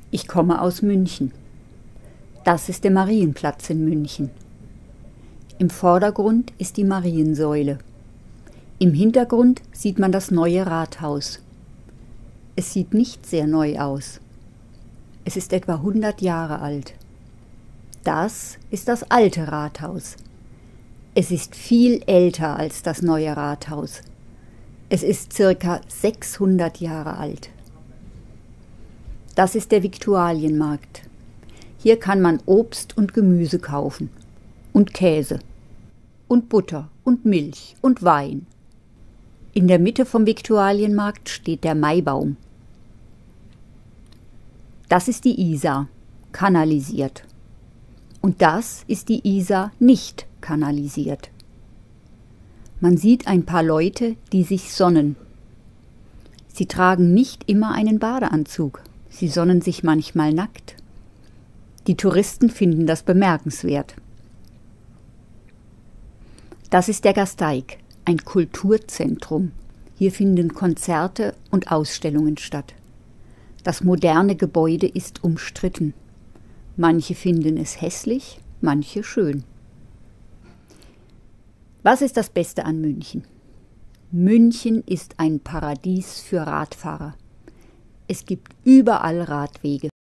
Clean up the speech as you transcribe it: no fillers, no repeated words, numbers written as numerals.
Ich komme aus München. Das ist der Marienplatz in München. Im Vordergrund ist die Mariensäule. Im Hintergrund sieht man das neue Rathaus. Es sieht nicht sehr neu aus. Es ist etwa 100 Jahre alt. Das ist das alte Rathaus. Es ist viel älter als das neue Rathaus. Es ist circa 600 Jahre alt. Das ist der Viktualienmarkt. Hier kann man Obst und Gemüse kaufen und Käse und Butter und Milch und Wein. In der Mitte vom Viktualienmarkt steht der Maibaum. Das ist die Isar, kanalisiert. Und das ist die Isar nicht kanalisiert. Man sieht ein paar Leute, die sich sonnen. Sie tragen nicht immer einen Badeanzug. Sie sonnen sich manchmal nackt. Die Touristen finden das bemerkenswert. Das ist der Gasteig, ein Kulturzentrum. Hier finden Konzerte und Ausstellungen statt. Das moderne Gebäude ist umstritten. Manche finden es hässlich, manche schön. Was ist das Beste an München? München ist ein Paradies für Radfahrer. Es gibt überall Radwege.